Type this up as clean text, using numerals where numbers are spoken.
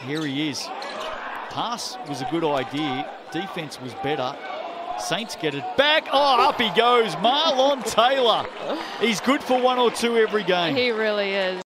Here he is. Pass was a good idea. Defense was better. Saints get it back. Oh, up he goes. Marlon Taylor. He's good for one or two every game. He really is.